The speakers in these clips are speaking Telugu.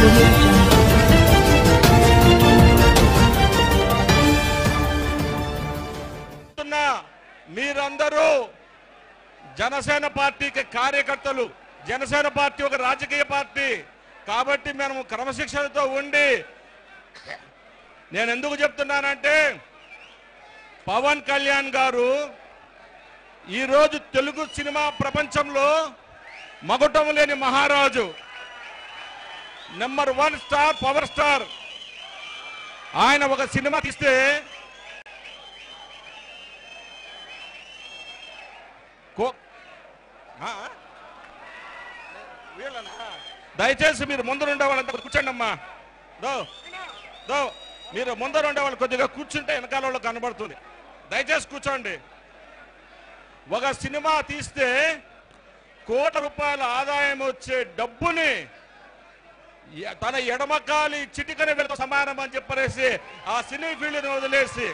మీరందరూ జనసేన పార్టీకి కార్యకర్తలు. జనసేన పార్టీ ఒక రాజకీయ పార్టీ కాబట్టి మేము క్రమశిక్షణతో ఉండి, నేను ఎందుకు చెప్తున్నానంటే పవన్ కళ్యాణ్ గారు ఈరోజు తెలుగు సినిమా ప్రపంచంలో మగుటం లేని మహారాజు, నెంబర్ 1 స్టార్, పవర్ స్టార్. ఆయన ఒక సినిమా తీస్తే దయచేసి మీరు ముందర ఉండే వాళ్ళంతా కూర్చోండి అమ్మా. మీరు ముందర ఉండే వాళ్ళు కొద్దిగా కూర్చుంటే వెనకాల వాళ్ళు కనబడుతుంది. దయచేసి కూర్చోండి. ఒక సినిమా తీస్తే కోట్ల రూపాయల ఆదాయం వచ్చే డబ్బుని తన ఎడమకాలి చిటికన వెళ్తా సమానం అని చెప్పేసి ఆ సినీ ఫీల్డ్ని వదిలేసి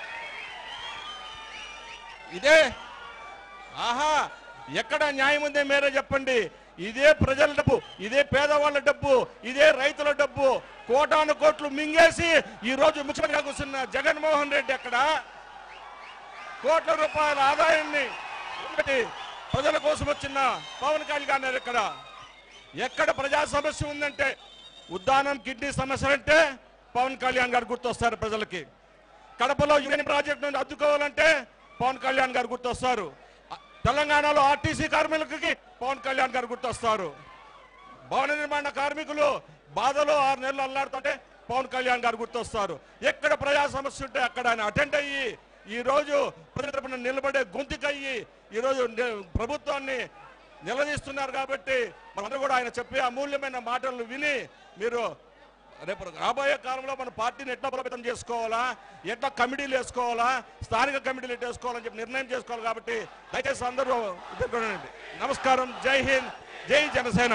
ఇదే ఆహా ఎక్కడ న్యాయం ఉందే మీరే చెప్పండి. ఇదే ప్రజల డబ్బు, ఇదే పేదవాళ్ళ డబ్బు, ఇదే రైతుల డబ్బు కోటాను కోట్లు మింగేసి ఈ రోజు ముఖ్యమంత్రిగా కూర్చున్న జగన్మోహన్ రెడ్డి అక్కడ కోట్ల రూపాయల ఆదాయాన్ని ప్రజల కోసం వచ్చిన పవన్ కళ్యాణ్ గారు ఎక్కడ ప్రజా సమస్య ఉందంటే ఉద్దానం కిడ్నీ సమస్య అంటే పవన్ కళ్యాణ్ గారు గుర్తొస్తారు ప్రజలకి. కడపలో యూనియన్ ప్రాజెక్ట్ నుండి అడ్డుకోవాలంటే పవన్ కళ్యాణ్ గారు గుర్తొస్తారు. తెలంగాణలో ఆర్టీసీ కార్మికులకి పవన్ కళ్యాణ్ గారు గుర్తొస్తారు. భవన నిర్మాణ కార్మికులు బాధలో 6 నెలలు అల్లాడుతుంటే పవన్ కళ్యాణ్ గారు గుర్తొస్తారు. ఎక్కడ ప్రజా సమస్య ఉంటే అక్కడ ఆయన అటెండ్ అయ్యి ఈ రోజు ప్రజల తరపున నిలబడే గొంతుకయ్యి ఈరోజు ప్రభుత్వాన్ని నిలదీస్తున్నారు. కాబట్టి మనందరూ కూడా ఆయన చెప్పే అమూల్యమైన మాటలు విని మీరు రేపు రాబోయే కాలంలో మన పార్టీని ఎట్లా బలోపేతం చేసుకోవాలా, ఎట్లా కమిటీలు వేసుకోవాలా, స్థానిక కమిటీలు ఎట్లా వేసుకోవాలని చెప్పి నిర్ణయం చేసుకోవాలి. కాబట్టి దయచేసి అందరూ ఎదుర్కొనండి. నమస్కారం. జై హింద్, జై జనసేన.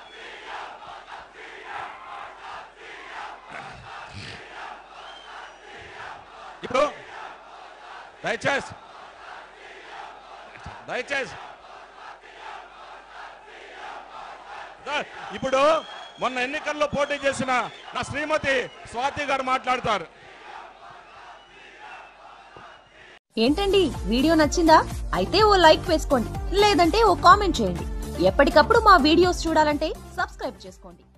ఇప్పుడు దయచేసి ఇప్పుడు మొన్న ఎన్నికల్లో పోటీ చేసిన నా శ్రీమతి స్వాతి గారు మాట్లాడతారు. ఏంటండి వీడియో నచ్చిందా? అయితే ఓ లైక్ వేసుకోండి, లేదంటే ఓ కామెంట్ చేయండి. ఎప్పటికప్పుడు మా వీడియోస్ చూడాలంటే సబ్స్క్రైబ్ చేసుకోండి.